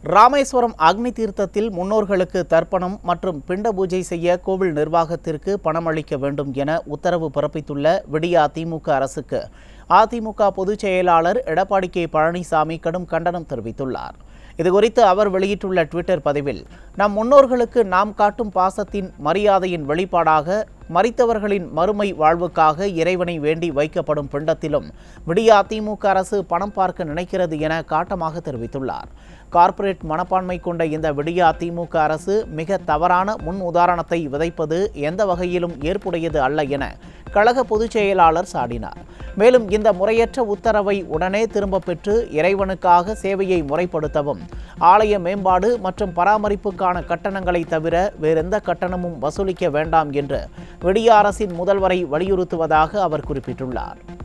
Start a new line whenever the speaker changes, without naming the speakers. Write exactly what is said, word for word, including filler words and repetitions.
ராமேஸ்வரம் அக்னி தீர்த்தத்தில் முன்னோர்களுக்கு தர்ப்பணம் மற்றும் பிண்ட பூஜை செய்ய கோவில் நிர்வாகத்திற்கு பணம் அளிக்க வேண்டும் என உத்தரவு பிறப்பித்துள்ள விடிய அதிமுக அரசுக்கு அதிமுக பொதுச் செயலாளர் எடப்பாடி கே பழனிசாமி கடும் கண்டனம் தெரிவித்துள்ளார். இதுகுறித்து அவர் வெளியிட்டுள்ள ட்விட்டர் பதிவில், நம் முன்னோர்களுக்கு நாம் காட்டும் பாசத்தின் மரியாதையின் வெளிப்பாடாக மரித்தவர்களின் மறுமை வாழ்வுக்காக இறைவனை வேண்டி வைக்கப்படும் பிண்டத்திலும் விடிய அதிமுக அரசு பணம் பார்க்க நினைக்கிறது என காட்டமாக தெரிவித்துள்ளார். கார்ப்பரேட் மனப்பான்மை கொண்ட இந்த விடிய அதிமுக அரசு மிக தவறான முன் உதாரணத்தை விதைப்பது எந்த வகையிலும் ஏற்புடையது அல்ல என கழக பொதுச் செயலாளர் சாடினார். மேலும் இந்த முறையற்ற உத்தரவை உடனே திரும்ப பெற்று இறைவனுக்காக சேவையை முறைப்படுத்தவும், ஆலய மேம்பாடு மற்றும் பராமரிப்புக்கான கட்டணங்களை தவிர வேறெந்த கட்டணமும் வசூலிக்க வேண்டாம் என்று விடிய அரசின் முதல்வரை வலியுறுத்துவதாக அவர் குறிப்பிட்டுள்ளார்.